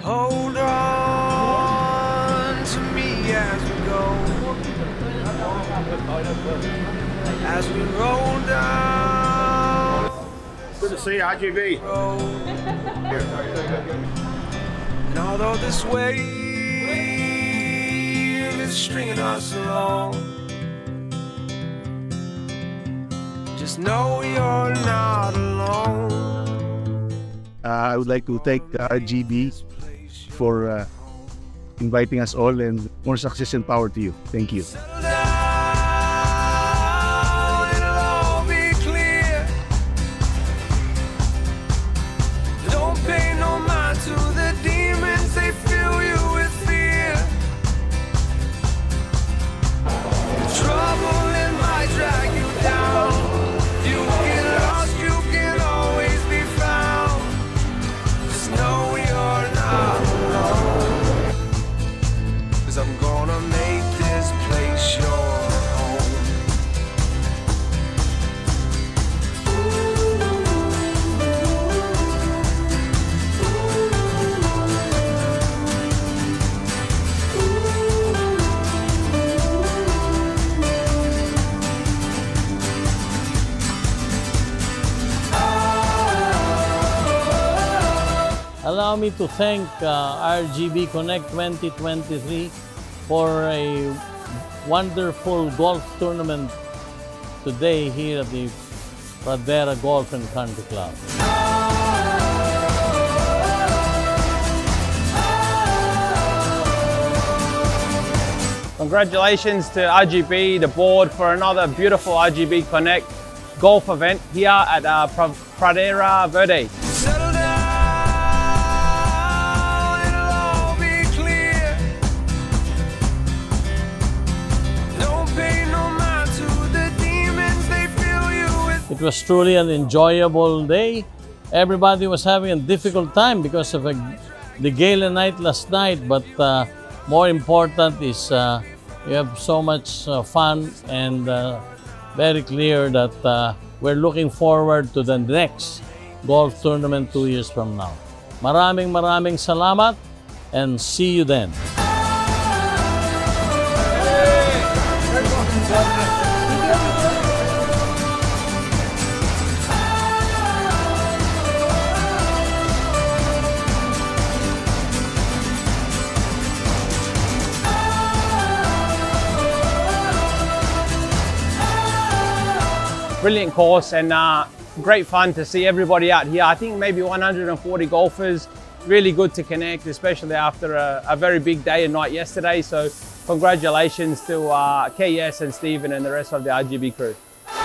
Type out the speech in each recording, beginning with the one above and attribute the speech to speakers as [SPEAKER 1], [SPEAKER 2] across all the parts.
[SPEAKER 1] Hold on to me as we go, as we roll down.
[SPEAKER 2] Good to see you, RGB.
[SPEAKER 1] And although this wave is stringing us along, just know you're not alone.
[SPEAKER 3] I would like to thank RGB for inviting us all, and more success and power to you. Thank you.
[SPEAKER 1] Settle down, it'll all be clear. Don't pay no mind to the demons, they fill you with fear. Trouble it might drag you down. You get lost, you can always be found. Just know you're not alone, 'cause I'm gonna make this place your home.
[SPEAKER 4] Allow me to thank RGB Connect 2023 for a wonderful golf tournament today here at the Pradera Golf and Country Club.
[SPEAKER 5] Congratulations to RGB, the board, for another beautiful RGB Connect golf event here at Pradera Verde.
[SPEAKER 1] Settle down, it'll all be clear. Don't pay no mind to the demons, they fill you with.
[SPEAKER 4] It was truly an enjoyable day. Everybody was having a difficult time because of the gala night last night, but more important is we have so much fun, and very clear that we're looking forward to the next golf tournament 2 years from now. Maraming salamat, and see you then.
[SPEAKER 5] Brilliant course, and great fun to see everybody out here. I think maybe 140 golfers. Really good to connect, especially after a very big day and night yesterday. So congratulations to KS and Stephen and the rest of the RGB crew.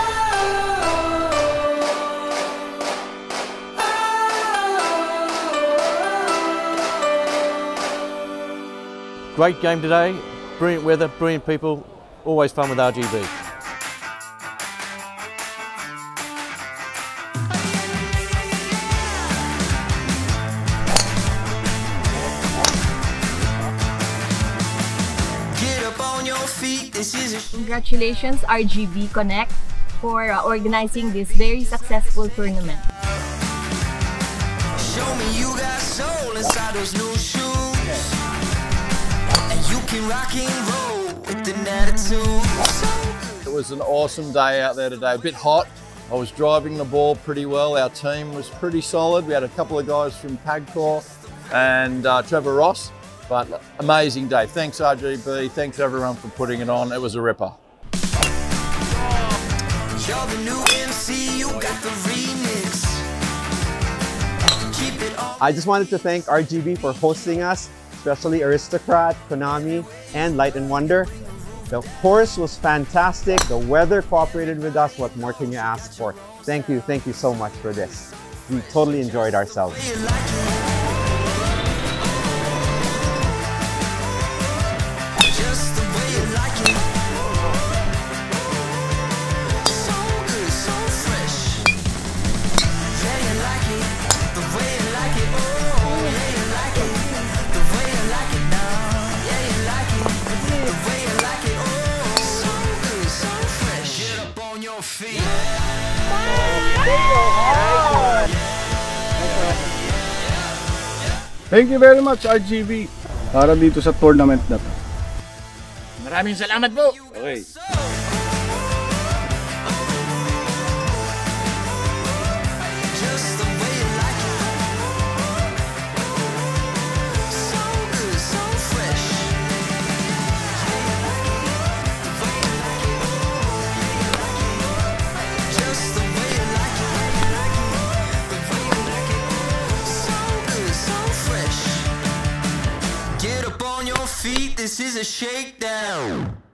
[SPEAKER 6] Great game today, brilliant weather, brilliant people, always fun with RGB.
[SPEAKER 7] Congratulations RGB Connect for organizing this very successful tournament.
[SPEAKER 1] Show me you got soul inside those new shoes, and you can rock and roll with an attitude.
[SPEAKER 8] It was an awesome day out there today. A bit hot. I was driving the ball pretty well. Our team was pretty solid. We had a couple of guys from Pagcor and Trevor Ross. But amazing day. Thanks RGB, thanks everyone for putting it on. It was a ripper.
[SPEAKER 1] You're the new MC, you got the remix. Keep it on.
[SPEAKER 9] I just wanted to thank RGB for hosting us, especially Aristocrat, Konami, and Light & Wonder. The course was fantastic. The weather cooperated with us. What more can you ask for? Thank you so much for this. We totally enjoyed ourselves.
[SPEAKER 2] Thank you very much, RGB. Para dito sa tournament na to.
[SPEAKER 10] Maraming salamat po.
[SPEAKER 2] Okay.
[SPEAKER 1] Get up on your feet, this is a shakedown.